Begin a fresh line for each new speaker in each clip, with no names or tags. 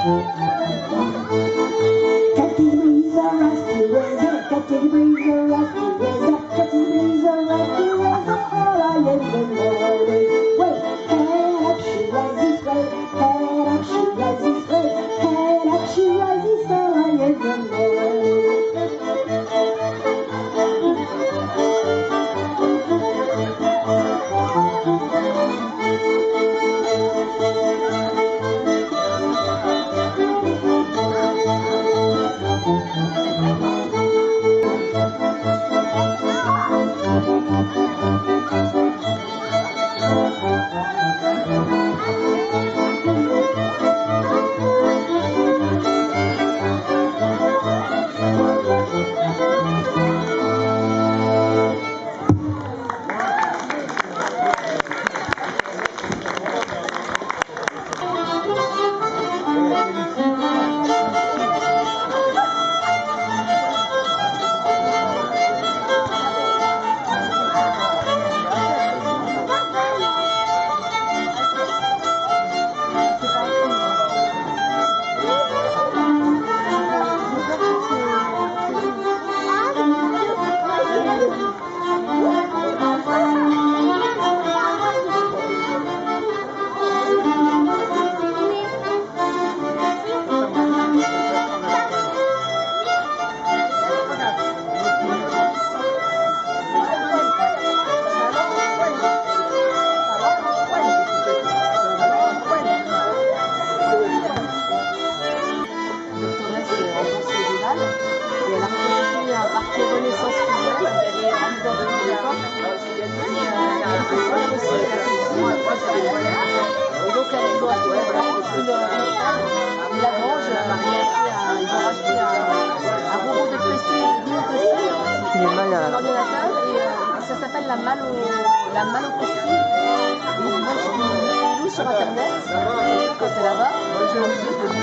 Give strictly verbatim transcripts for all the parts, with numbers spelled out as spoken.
Ça s'appelle la malo, la malopestie. Moi, je l'ai sur internet quand t'es là-bas. Je me dis que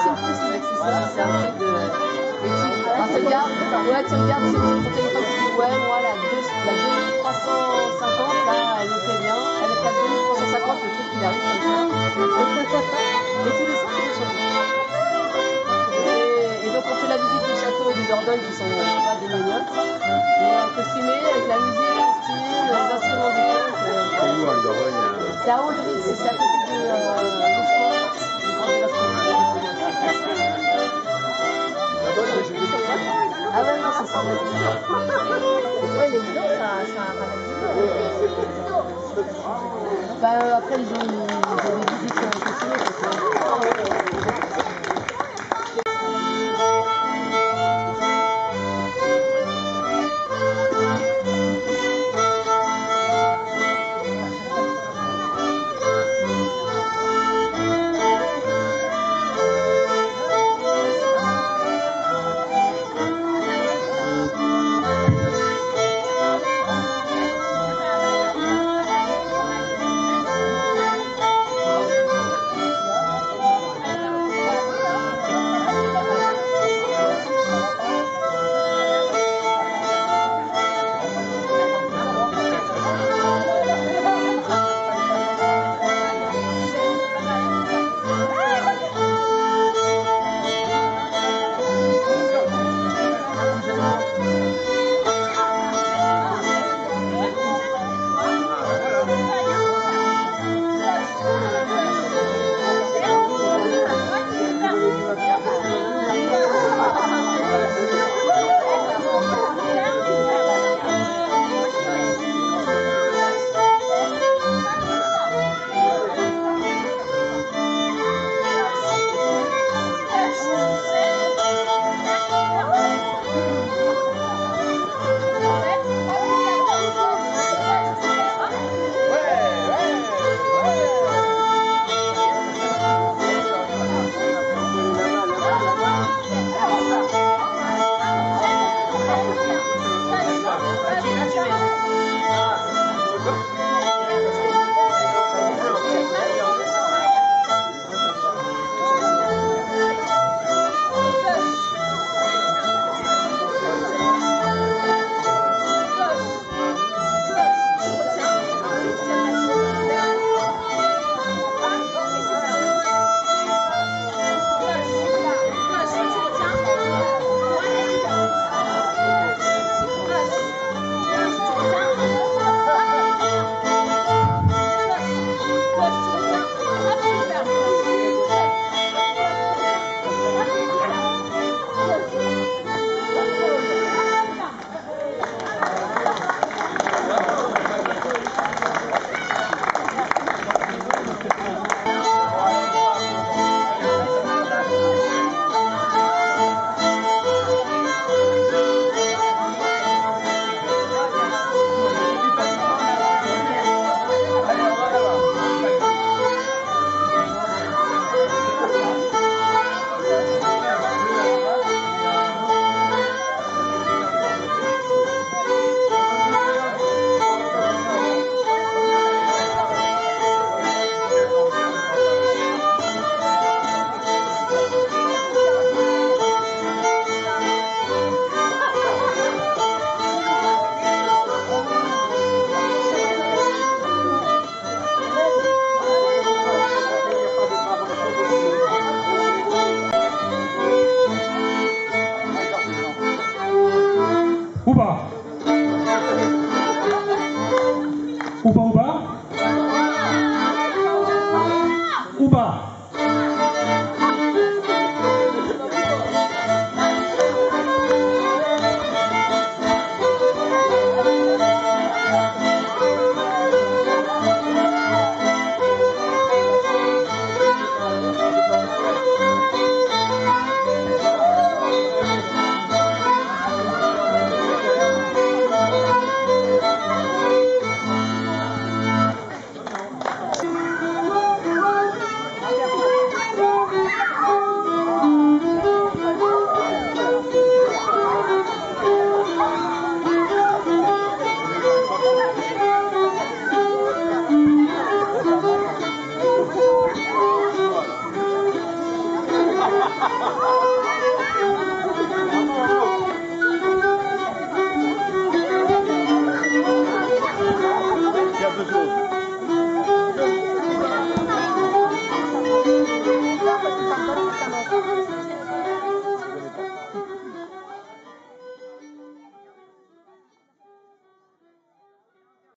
c'est c'est un truc de. Quand tu regardes, ouais, tu regardes sur ton téléphone, tu dis ouais, moi la deux mille trois cent cinquante, là, elle me fait bien. Avec la deux mille trois cent cinquante, le truc il arrive comme ça. Et tous les cinq, il est changé. Et donc on fait la visite des châteaux et des Dordogne qui sont pas des mignottes. Mais costumé avec la musique, le style, les instruments d'époque. C'est à Audry, c'est à côté de Mouchement. Ah ouais, non, c'est ça. Ouais, les vidéos, ça, ça ramène. Bah, euh, après, les gens, ils ont des visites costumées.
ou pas?